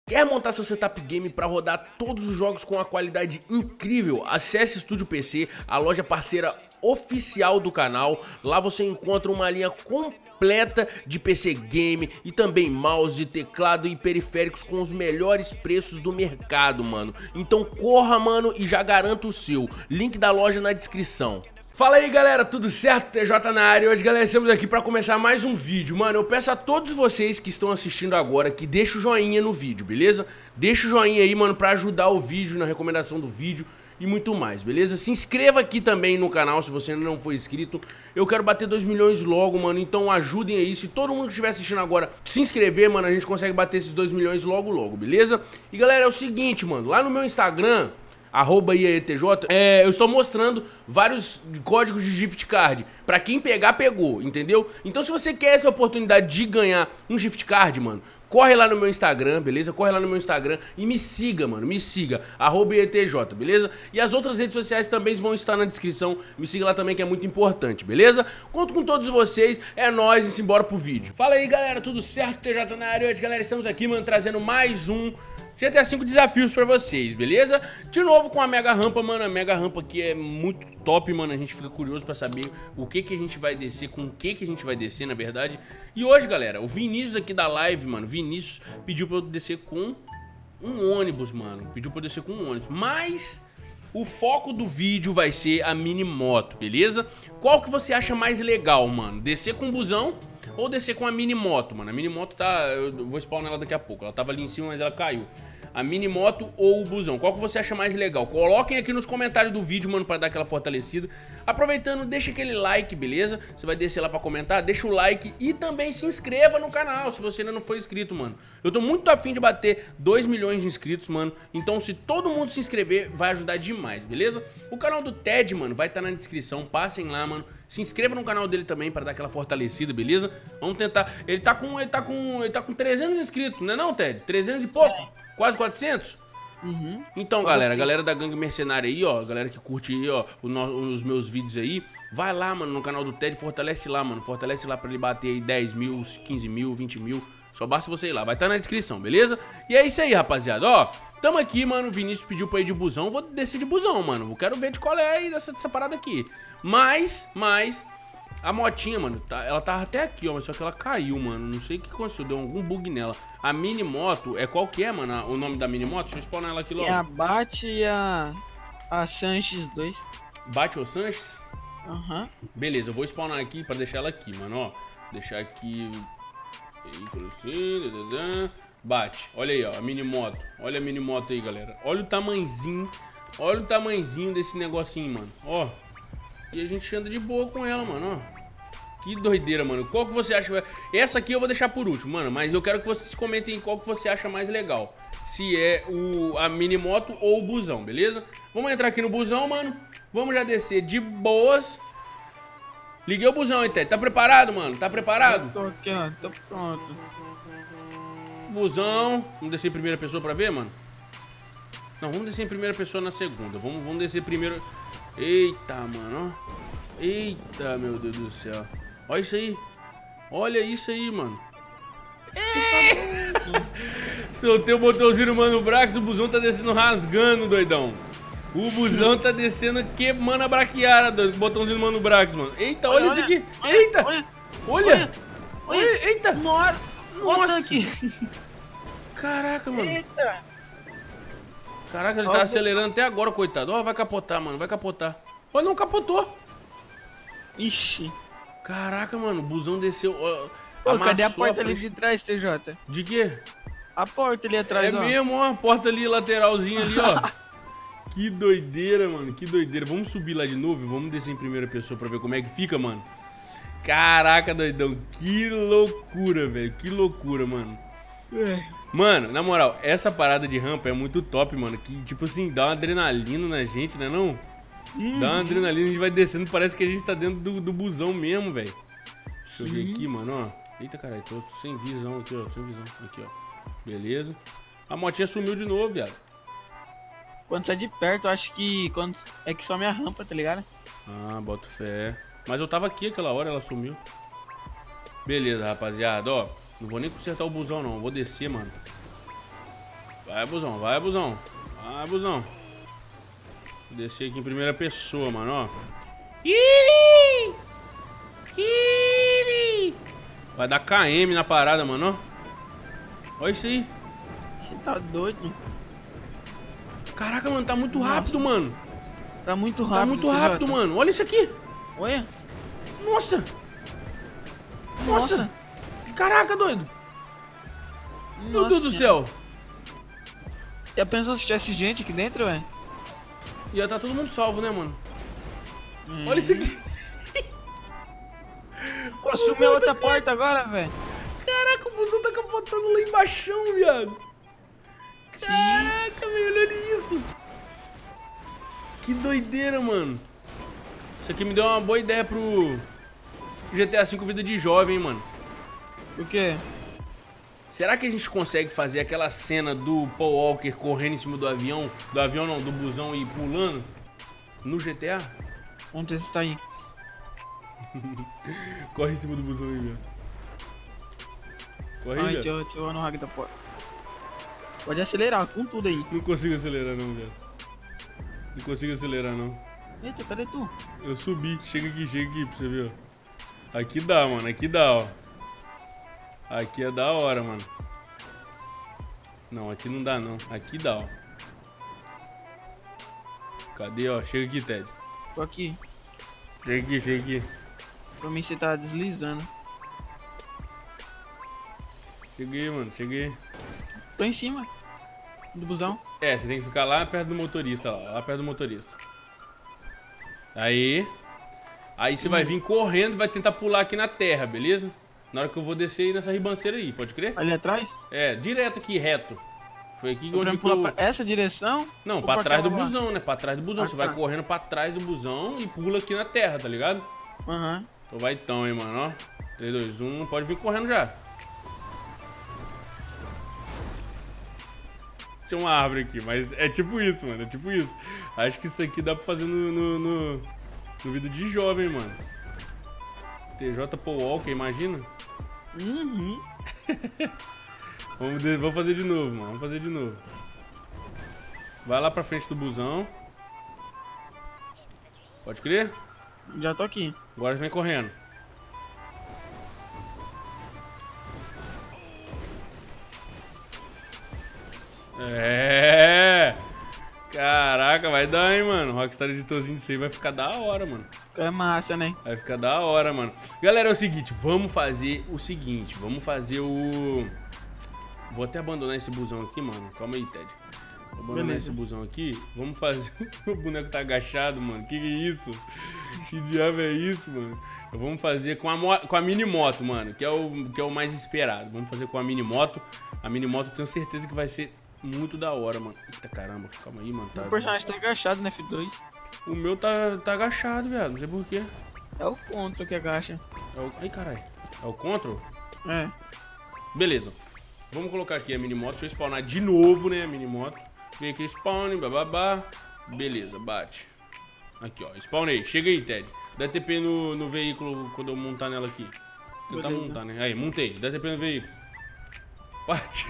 Quer montar seu setup game para rodar todos os jogos com uma qualidade incrível? Acesse Estúdio PC, a loja parceira oficial do canal. Lá você encontra uma linha completa de PC game e também mouse, teclado e periféricos com os melhores preços do mercado, mano. Então corra, mano, e já garanta o seu. Link da loja na descrição. Fala aí, galera, tudo certo? TJ na área. Hoje, galera, estamos aqui para começar mais um vídeo. Mano, eu peço a todos vocês que estão assistindo agora que deixem o joinha no vídeo, beleza? Deixa o joinha aí, mano, para ajudar o vídeo na recomendação do vídeo e muito mais, beleza? Se inscreva aqui também no canal se você ainda não for inscrito. Eu quero bater 2 milhões logo, mano, então ajudem aí. Se todo mundo que estiver assistindo agora se inscrever, mano, a gente consegue bater esses 2 milhões logo, beleza? E, galera, é o seguinte, mano, lá no meu Instagram... @IAETJ, eu estou mostrando vários códigos de gift card. Pra quem pegar, pegou, entendeu? Então se você quer essa oportunidade de ganhar um gift card, mano, corre lá no meu Instagram, beleza? Corre lá no meu Instagram e me siga, mano, me siga, @IAETJ, beleza? E as outras redes sociais também vão estar na descrição. Me siga lá também que é muito importante, beleza? Conto com todos vocês, é nóis e simbora pro vídeo. Fala aí, galera, tudo certo? TJ na área. Hoje, galera, estamos aqui, mano, trazendo mais um GTA V desafios pra vocês, beleza? De novo com a mega rampa, mano. A mega rampa aqui é muito top, mano. A gente fica curioso pra saber o que a gente vai descer, com o que a gente vai descer, na verdade. E hoje, galera, o Vinícius aqui da live, mano, Vinícius pediu pra eu descer com um ônibus, mano. Pediu pra eu descer com um ônibus, mas o foco do vídeo vai ser a mini moto, beleza? Qual que você acha mais legal, mano? Descer com um busão ou descer com a mini moto, mano? A mini moto tá... eu vou spawnar ela daqui a pouco. Ela tava ali em cima, mas ela caiu. A mini moto ou o busão? Qual que você acha mais legal? Coloquem aqui nos comentários do vídeo, mano, pra dar aquela fortalecida. Aproveitando, deixa aquele like, beleza? Você vai descer lá pra comentar, deixa o like e também se inscreva no canal, se você ainda não for inscrito, mano. Eu tô muito afim de bater 2 milhões de inscritos, mano. Então, se todo mundo se inscrever, vai ajudar demais, beleza? O canal do Ted, mano, vai estar na descrição. Passem lá, mano. Se inscreva no canal dele também pra dar aquela fortalecida, beleza? Vamos tentar. Ele tá com 300 inscritos, não é não, Ted? 300 e pouco? Quase 400? Uhum. Então, galera, a galera da Gangue Mercenária aí, ó, galera que curte aí, ó, os meus vídeos aí, vai lá, mano, no canal do Ted, fortalece lá, mano, fortalece lá pra ele bater aí 10 mil, 15 mil, 20 mil, só basta você ir lá, vai estar na descrição, beleza? E é isso aí, rapaziada, ó, tamo aqui, mano, o Vinícius pediu pra ir de busão, vou descer de busão, mano, eu quero ver de qual é aí dessa parada aqui, mas... a motinha, mano, ela tava até aqui, ó, mas só que ela caiu, mano. Não sei o que aconteceu, deu algum bug nela. A mini moto, qual que é, mano, o nome da mini moto? Deixa eu spawnar ela aqui logo. É a Bate e a Sanches 2. Bate ou Sanches? Aham. Beleza, eu vou spawnar aqui pra deixar ela aqui, mano, ó. Deixar aqui... Bate, olha aí, ó, a mini moto. Olha a mini moto aí, galera. Olha o tamanhozinho. Olha o tamanhozinho desse negocinho, mano, ó. E a gente anda de boa com ela, mano, ó. Que doideira, mano. Qual que você acha que vai... Essa aqui eu vou deixar por último, mano. Mas eu quero que vocês comentem qual que você acha mais legal. Se é a mini moto ou o busão, beleza? Vamos entrar aqui no busão, mano. Vamos já descer de boas. Liguei o busão, hein, Ted? Tá preparado, mano? Tá preparado? Tô aqui, ó. Tô pronto. Busão. Vamos descer em primeira pessoa pra ver, mano? Não, vamos descer em primeira pessoa na segunda. Vamos descer primeiro... Eita, mano, ó. Eita, meu Deus do céu. Olha isso aí. Olha isso aí, mano. Soltei o botãozinho no Mano Brax. O busão tá descendo rasgando, doidão. O busão tá descendo queimando a braquiara, doido. Botãozinho no Mano Brax, mano. Eita, olha isso aqui. Eita. Olha. Eita. Nossa. Caraca, mano. Eita. Caraca, ele tá acelerando até agora, coitado. Ó, vai capotar, mano, vai capotar. Olha, não capotou. Ixi. Caraca, mano, o busão desceu. Pô, cadê a porta ali de trás, TJ? De quê? A porta ali atrás, ó. É mesmo, ó, a porta ali, lateralzinha ali, ó. Que doideira, mano, que doideira. Vamos subir lá de novo e vamos descer em primeira pessoa pra ver como é que fica, mano. Caraca, doidão, que loucura, velho, que loucura, mano. Mano, na moral, essa parada de rampa é muito top, mano. Que, tipo assim, dá uma adrenalina na gente, né não? Dá uma adrenalina, a gente vai descendo, parece que a gente tá dentro do busão mesmo, velho. Deixa eu ver aqui, mano, ó. Eita, caralho, tô sem visão aqui, ó. Sem visão, aqui, ó. Beleza. A motinha sumiu de novo, viado. Quando tá de perto, eu acho que quando é que some a rampa, tá ligado? Ah, boto fé. Mas eu tava aqui aquela hora, ela sumiu. Beleza, rapaziada, ó. Não vou nem consertar o busão, não. Eu vou descer, mano. Vai, busão, vai, busão. Vai, busão. Vou descer aqui em primeira pessoa, mano, ó. Ih! Ih! Vai dar KM na parada, mano, ó. Olha isso aí. Você tá doido? Caraca, mano, tá muito rápido, mano. Tá muito rápido. Tá muito rápido, mano. Olha isso aqui. Olha. Nossa. Nossa. Caraca, doido. Meu Deus do céu. Já pensou se tivesse gente aqui dentro, velho? Ia tá todo mundo salvo, né, mano? Olha isso aqui. Pô, sumiu a outra porta agora, velho. Caraca, o busão tá capotando lá embaixo, viado. Caraca, velho, olha isso. Que doideira, mano. Isso aqui me deu uma boa ideia pro GTA V Vida de Jovem, mano. O quê? Será que a gente consegue fazer aquela cena do Paul Walker correndo em cima do avião? Do avião não, do busão e pulando no GTA? Onde você tá aí? Corre em cima do busão aí, velho. Corre aí, Ai, velho. deixa eu no rack da porta. Pode acelerar com tudo aí. Não consigo acelerar não, velho. Não consigo acelerar não. Eita, cadê tu? Eu subi. Chega aqui pra você ver, ó. Aqui dá, mano. Aqui dá, ó. Aqui é da hora, mano. Não, aqui não dá, não. Aqui dá, ó. Cadê, ó? Chega aqui, Ted. Tô aqui. Chega aqui, chega aqui. Pra mim você tá deslizando. Cheguei, mano. Cheguei. Tô em cima do busão. É, você tem que ficar lá perto do motorista, ó. Lá perto do motorista. Aí. Aí você vai vir correndo e vai tentar pular aqui na terra, beleza? Na hora que eu vou descer aí nessa ribanceira aí, pode crer? Ali atrás? É, direto aqui, reto. Foi aqui onde pular pra essa direção? Não, ou pra trás do aquela lá? busão, né? Pra trás do busão. Ah, Você tá. vai correndo pra trás do busão e pula aqui na terra, tá ligado? Aham. Então vai então, hein, mano, ó. 3, 2, 1, pode vir correndo já. Tinha uma árvore aqui, mas é tipo isso, mano, é tipo isso. Acho que isso aqui dá pra fazer no vídeo de jovem, mano. TJ Paul Walker, imagina? Uhum. Vamos fazer de novo, mano, vamos fazer de novo. Vai lá pra frente do busão. Pode crer? Já tô aqui. Agora vem correndo. É. Caraca, vai dar, hein, mano. Rockstar editorzinho disso aí vai ficar da hora, mano. É massa, né? Vai ficar da hora, mano. Galera, é o seguinte, vamos fazer o seguinte. Vamos fazer o... Vou até abandonar esse busão aqui, mano. Calma aí, Ted. Vou abandonar Beleza. esse busão aqui. Vamos fazer... O boneco tá agachado, mano. Que é isso? Que diabo é isso, mano? Vamos fazer com a mini moto, mano. Que é o mais esperado. Vamos fazer com a mini moto. A mini moto eu tenho certeza que vai ser muito da hora, mano. Eita caramba, calma aí, mano. Tá... O personagem tá agachado no F2. O meu tá agachado, viado. Não sei porquê. É o contra que agacha. Ai, caralho. É o control? É. Beleza. Vamos colocar aqui a minimoto. Deixa eu spawnar de novo, né, a minimoto. Vem aqui, spawn, bababá. Beleza, bate. Aqui, ó. Spawnei. Chega aí, Ted. Dá TP no veículo quando eu montar nela aqui. Tentar Beleza. montar, né? Aí, montei. Dá TP no veículo. Parte.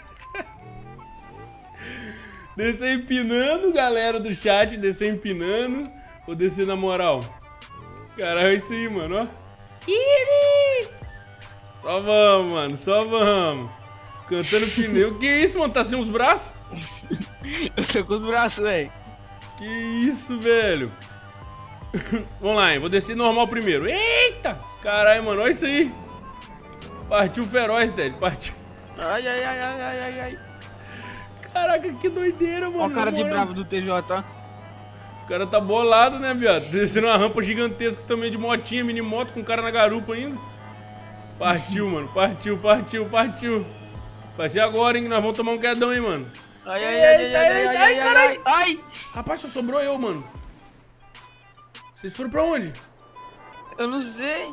Descer empinando, galera do chat. Descer empinando. Ou descer na moral? Caralho, é isso aí, mano, ó. Só vamos, mano. Só vamos. Cantando pneu. Que isso, mano? Tá sem os braços? Eu tô com os braços, velho. Que isso, velho. Vamos lá, hein? Vou descer normal primeiro. Eita! Caralho, mano. Olha isso aí. Partiu feroz, Ted. Partiu. Ai, ai, ai, ai, ai, ai, ai. Caraca, que doideira, mano. Olha o cara de Mano. bravo do TJ, ó. O cara tá bolado, né, viado? Descendo uma rampa gigantesca também de motinha, mini moto com o cara na garupa ainda. Partiu, mano. Partiu, partiu, partiu. Vai ser agora, hein? Que nós vamos tomar um quedão, hein, mano. Ai, ai, ai, ai, Eita, ai, eita, ai, ai, ai, caralho. ai, ai. Rapaz, só sobrou eu, mano. Vocês foram pra onde? Eu não sei.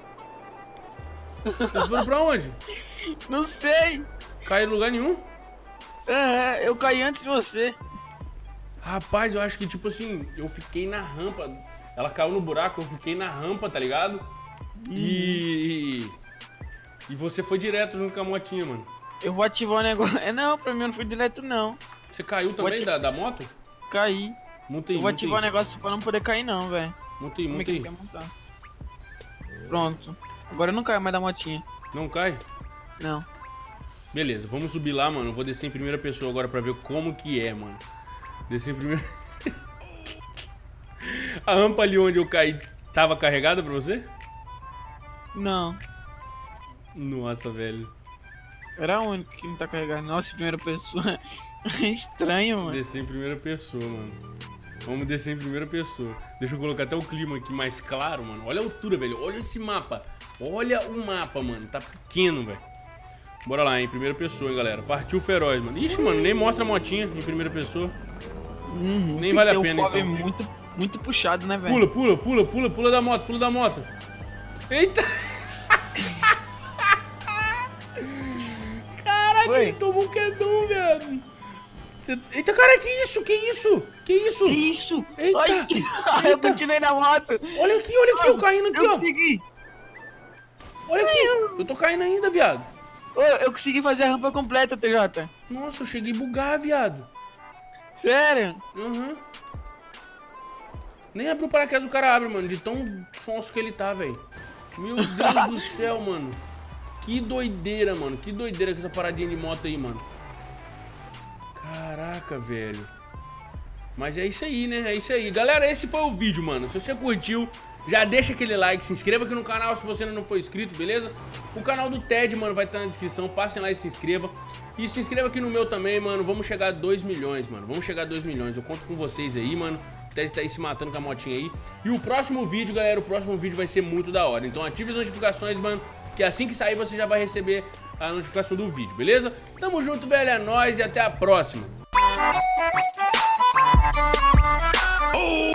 Vocês foram pra onde? Não sei. Caiu em lugar nenhum? É, eu caí antes de você. Rapaz, eu acho que, tipo assim, eu fiquei na rampa. Ela caiu no buraco, eu fiquei na rampa, tá ligado? E você foi direto junto com a motinha, mano. Eu vou ativar o negócio. Não, pra mim eu não fui direto não. Você caiu também da moto? Caí. Monta aí, Eu vou ativar o negócio pra não poder cair não, velho. Monta aí, Como é monta que aí. ele quer montar? Pronto. Agora eu não caio mais da motinha. Não cai? Não. Beleza, vamos subir lá, mano. Eu vou descer em primeira pessoa agora pra ver como que é, mano. Descer em primeira... A rampa ali onde eu caí tava carregada pra você? Não. Nossa, velho. Era o único que não tá carregando. Nossa, primeira pessoa. É estranho, mano. Descer em primeira pessoa, mano. Vamos descer em primeira pessoa. Deixa eu colocar até o clima aqui mais claro, mano. Olha a altura, velho. Olha esse mapa. Olha o mapa, mano. Tá pequeno, velho. Bora lá, em primeira pessoa, hein, galera. Partiu feroz, mano. Ixi, mano, nem mostra a motinha em primeira pessoa. Nem vale a pena, então. É muito puxado, né, velho? Pula da moto, pula da moto. Eita! Caraca, ele tomou um quedão, velho. Eita, cara, que isso? Que isso? Que isso? Eita! Ai, Eita. eu continuei na moto. Olha aqui, eu caindo aqui, eu ó. Consegui. Olha aqui, eu tô caindo ainda, viado. Eu consegui fazer a rampa completa, TJ. Nossa, eu cheguei a bugar, viado. Sério? Uhum. Nem abriu o paraquedas o cara abre, mano, de tão sonso que ele tá, velho. Meu Deus do céu, mano. Que doideira, mano. Que doideira com essa paradinha de moto aí, mano. Caraca, velho. Mas é isso aí, né? É isso aí. Galera, esse foi o vídeo, mano. Se você curtiu, já deixa aquele like, se inscreva aqui no canal se você ainda não for inscrito, beleza? O canal do Ted, mano, vai estar na descrição. Passem lá e se inscreva. E se inscreva aqui no meu também, mano. Vamos chegar a 2 milhões, mano. Vamos chegar a 2 milhões. Eu conto com vocês aí, mano. O Ted tá aí se matando com a motinha aí. E o próximo vídeo, galera, o próximo vídeo vai ser muito da hora. Então ative as notificações, mano, que assim que sair você já vai receber a notificação do vídeo, beleza? Tamo junto, velho. É nóis e até a próxima.